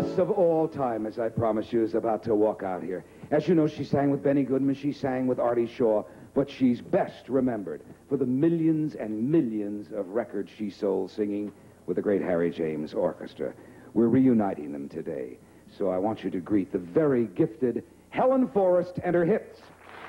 voice of all time, as I promised you, is about to walk out here. As you know, she sang with Benny Goodman, she sang with Artie Shaw, but she's best remembered for the millions and millions of records she sold singing with the great Harry James Orchestra. We're reuniting them today, so I want you to greet the very gifted Helen Forrest and her hits.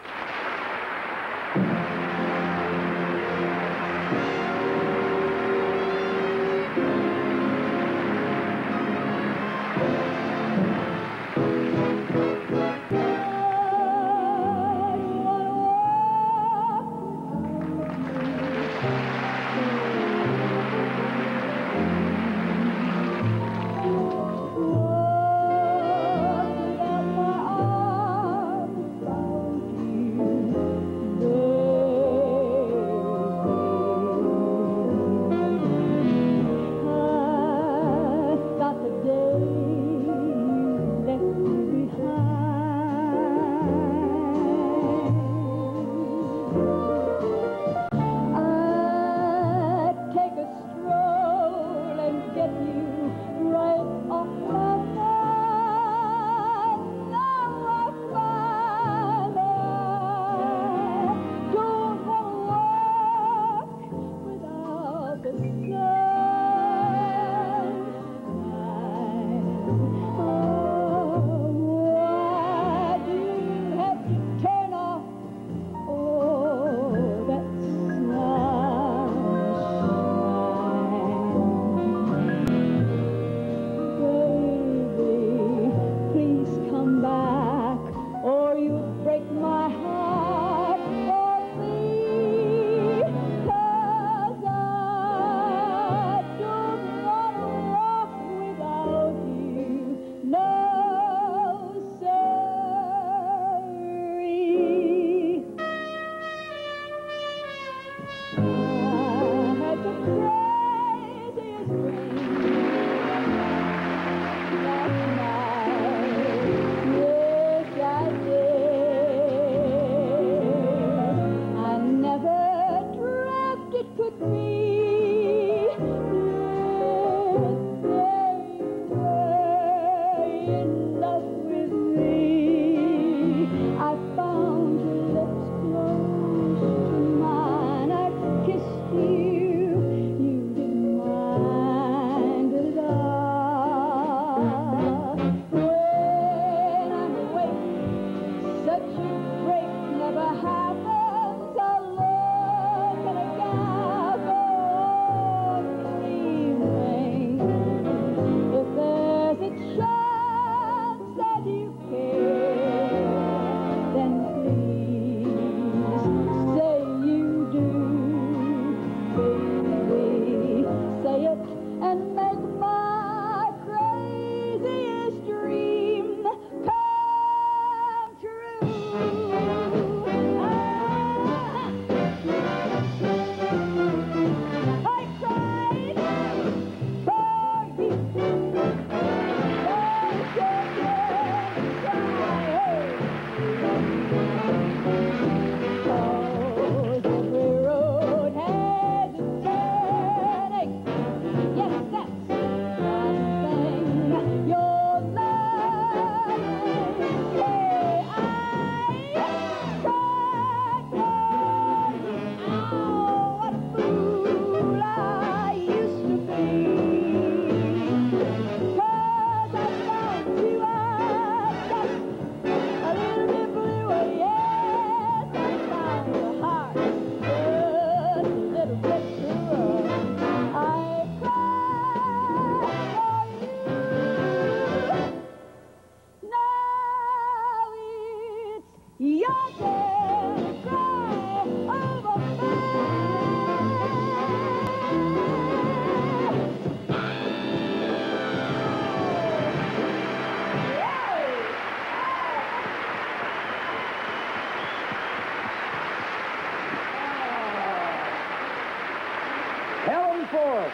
Helen Forrest.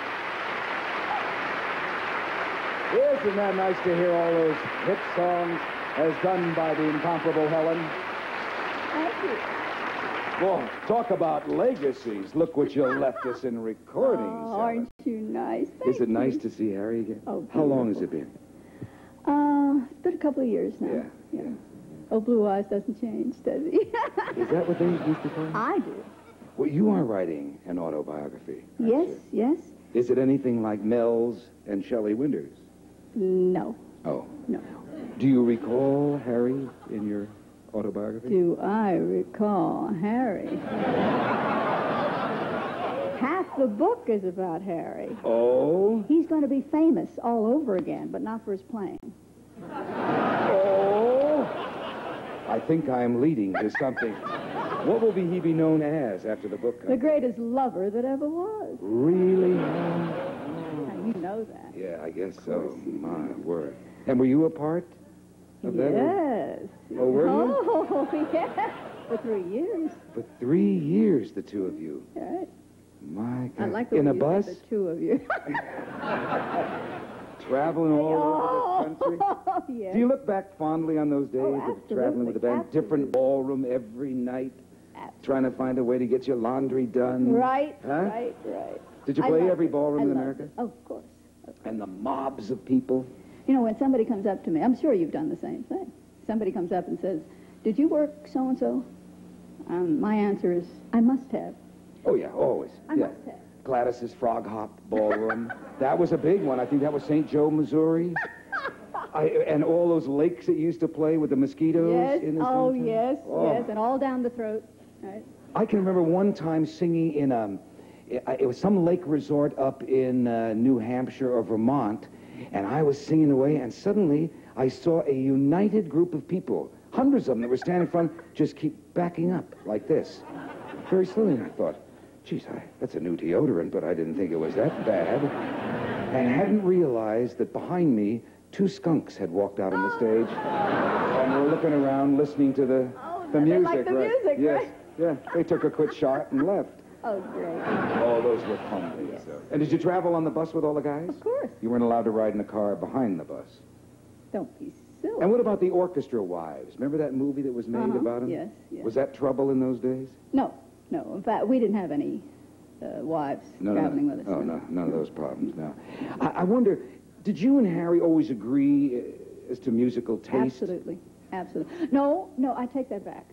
Isn't that nice to hear all those hit songs as done by the incomparable Helen? Thank you. Well, talk about legacies. Look what you left us in recordings. Oh, aren't you nice? Is it nice to see Harry again? Oh, how long has it been? It's been a couple of years now. Yeah. Oh, Blue Eyes doesn't change, does he? Is that what they used to call it? I do. Well, you are writing an autobiography. aren't Yes, you? yes. Is it anything like Mel's and Shelley Winters? No, Oh. no. Do you recall Harry in your autobiography? Do I recall Harry? Half the book is about Harry. Oh? He's going to be famous all over again, but not for his playing. Oh? I think I'm leading to something. What will he be known as after the book comes The out? greatest lover that ever was. Really? Now, you know that. Yeah, I guess so. My word. And were you a part of that? Yes. Oh, were you? Oh, yes. For 3 years. For 3 years, the two of you. Right. My God. I like the In way a you bus? said the two of you. Traveling all over the country? Oh, yes. Do you look back fondly on those days of traveling with the band? absolutely. Different ballroom every night? Absolutely. Trying to find a way to get your laundry done? Right, Huh? right. Did you I play loved every it. ballroom I in loved America? it. Of course. And the mobs of people? You know, when somebody comes up to me, I'm sure you've done the same thing. Somebody comes up and says, "Did you work so-and-so?" My answer is, I must have. Oh, yeah, always. I yeah. must have. Gladys's Frog Hop Ballroom. That was a big one. I think that was St. Joe, Missouri. And all those lakes that used to play with the mosquitoes Yes, in the oh, summertime. yes, Oh. yes, and all down the throat. Right. I can remember one time singing in it was some lake resort up in New Hampshire or Vermont, and I was singing away, and suddenly I saw a united group of people, hundreds of them that were standing in front, just keep backing up like this. Very slowly, and I thought, geez, that's a new deodorant, but I didn't think it was that bad. And hadn't realized that behind me, 2 skunks had walked out on the stage, and were looking around listening to the they music. like the right? music, yes. right? Yeah, they took a quick shot and left. Oh, great. Oh, those were fun days. Yes. So. And did you travel on the bus with all the guys? Of course. You weren't allowed to ride in the car behind the bus. Don't be silly. And what about the Orchestra Wives? Remember that movie that was made about them? Yes, yes. Was that trouble in those days? No. In fact, we didn't have any wives traveling with us. Oh, no, none of those problems, no. I wonder, did you and Harry always agree as to musical taste? Absolutely. No, I take that back.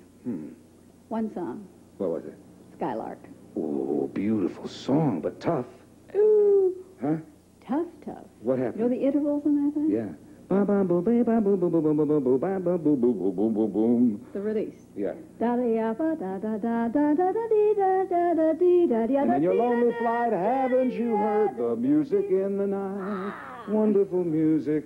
One song, What was it? Skylark. Oh, beautiful song, but tough. Ooh, Huh? tough. What You know happened? the intervals in that thing? Yeah. Ba ba boo ba ba boo boo boo boo boo boo ba ba boo boo boo boo boo boom. The release. Yeah. Da da da da da da da da da dee da da da dee da da And da in your dee lonely da flight, haven't you heard the music in the night? Wonderful music.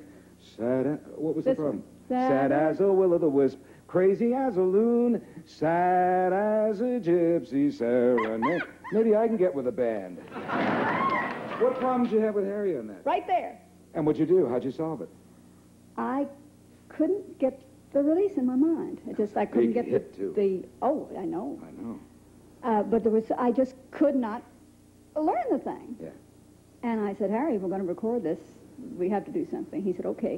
What was the This one. problem? Sad as a will-o'-the-wisp, crazy as a loon, sad as a gypsy serenade. Maybe I can get with a band. What problems you have with Harry on that? Right there. And what'd you do? How'd you solve it? I couldn't get the release in my mind. I couldn't Big get hit, too. Oh, I know. I know. But I just could not learn the thing. Yeah. And I said, Harry, we're going to record this. We have to do something. He said, okay.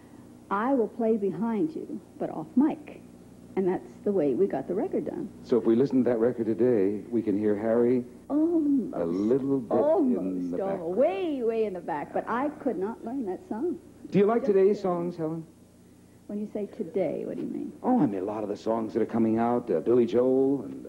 I will play behind you, but off mic. And that's the way we got the record done. So if we listen to that record today, we can hear Harry Almost. a little bit in the back. Way in the back. But I could not learn that song. Do you like today's songs, Helen? When you say today, what do you mean? Oh, I mean, a lot of the songs that are coming out, Billy Joel and,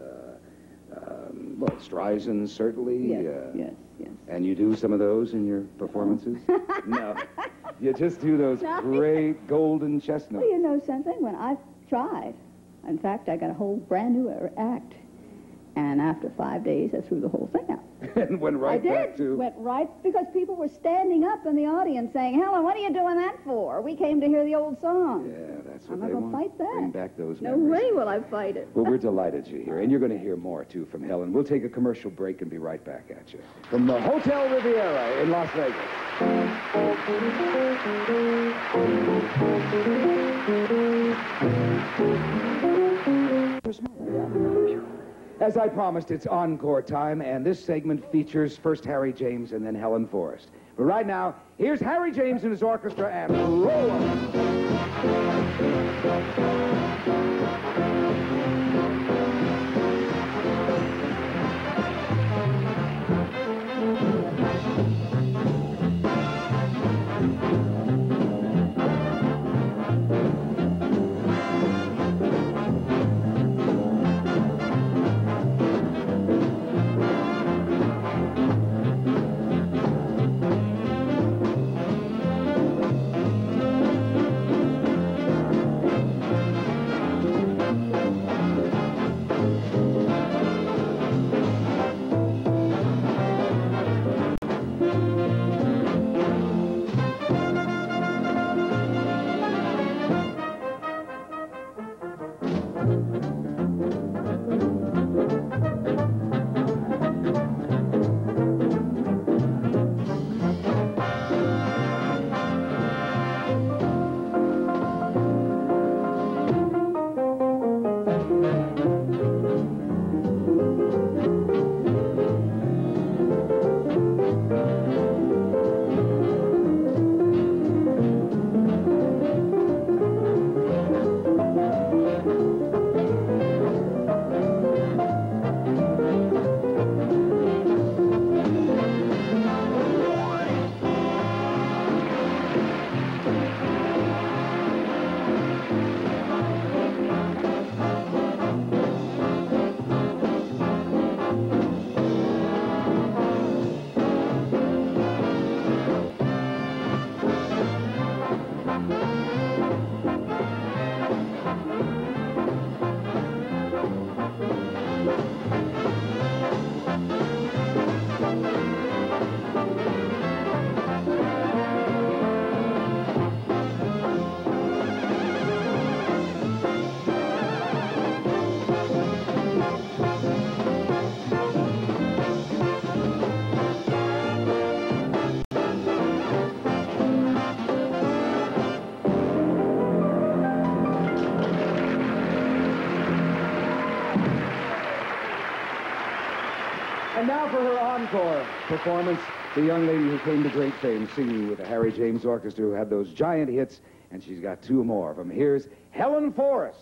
Streisand, certainly. Yes. And you do some of those in your performances? No. You just do those No. great golden chestnuts. Well, you know something? When I tried, in fact, I got a whole brand new act. And after 5 days, I threw the whole thing out. And went right back to... Went right, because people were standing up in the audience saying, Helen, what are you doing that for? We came to hear the old song. Yeah, that's what I'm not they gonna want. fight that. Bring back those No memories. way will I fight it. Well, we're delighted you're here, and you're going to hear more, too, from Helen. We'll take a commercial break and be right back at you. From the Hotel Riviera in Las Vegas. As I promised, it's encore time, and this segment features first Harry James and then Helen Forrest. But right now, here's Harry James and his orchestra, and roll on. encore performance, the young lady who came to great fame singing with the Harry James Orchestra, who had those giant hits, and she's got two more of them. Here's Helen Forrest.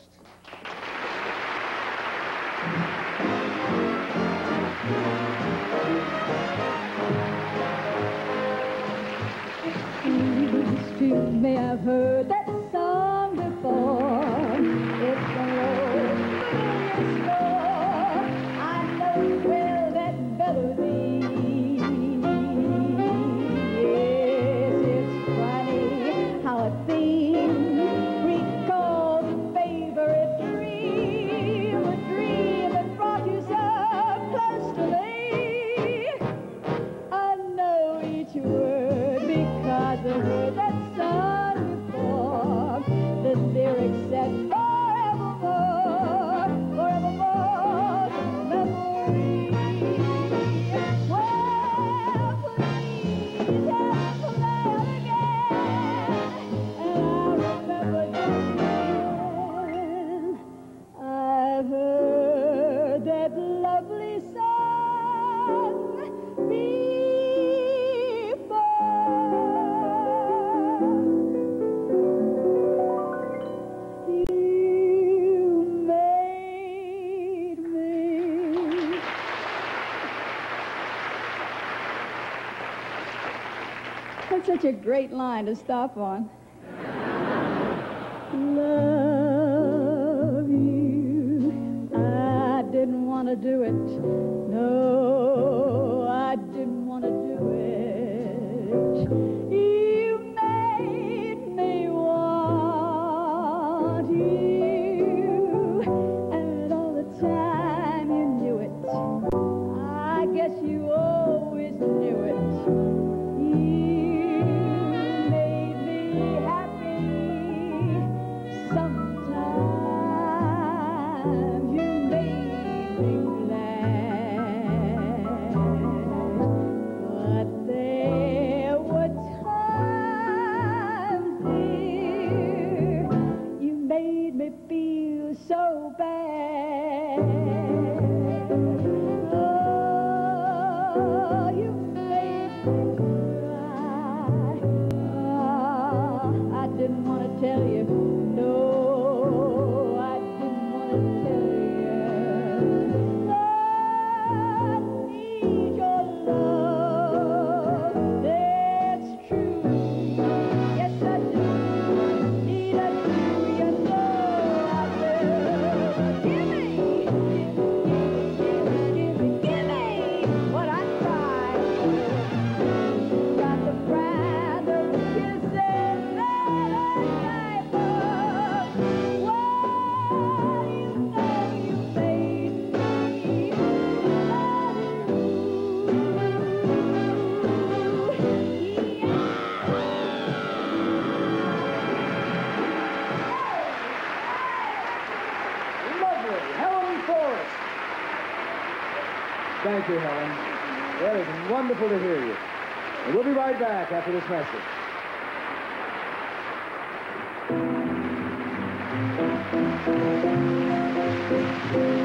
You may have heard that song before. It's the old store. I know well that melody. Yes, it's funny how a theme recalls a favorite dream, a dream that brought you so close to me. I know each word because I heard that song before. The lyrics said forevermore, forevermore, memory. Well, please just play it again, and I remember just when I heard that lovely song before. That's such a great line to stop on. Love you. I didn't want to do it. No, I didn't want to do it. You made me want you. And all the time you knew it. I guess you always knew it. So bad. Oh, you made me cry. Oh, I didn't want to tell you. No, I didn't want to tell you. I need your love. That's true. Yes, I do. Need I do, you know I do. Give me what I cried for. Got the brand of kisses that I die for. Well, you know you made me love Lovely, Helen Forrest. Thank you, Helen. That is wonderful to hear you. And we'll be right back after this message.